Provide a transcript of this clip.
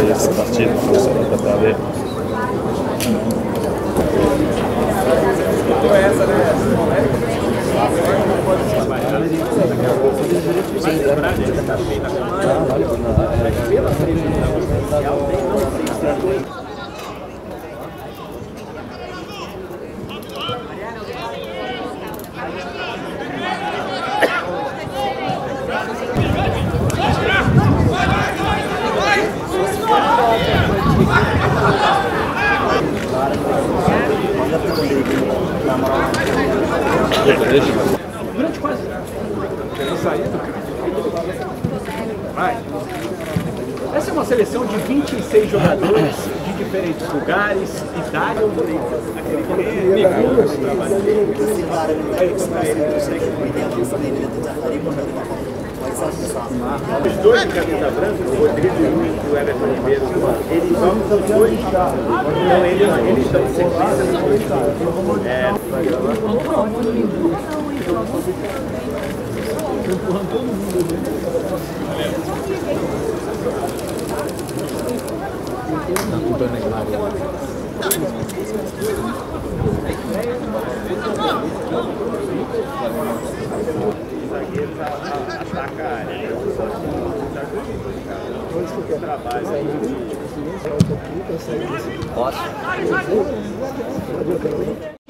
essa partida, forse dá para ver. Durante quase saído. Vai. Essa é uma seleção de 26 jogadores de diferentes lugares, idade. Os dois de camisa branca, o Rodrigo e o Everton Ribeiro, eles vão os dois. Então eles estão sequência nos dois. Zagueiros atacam a área. Posso?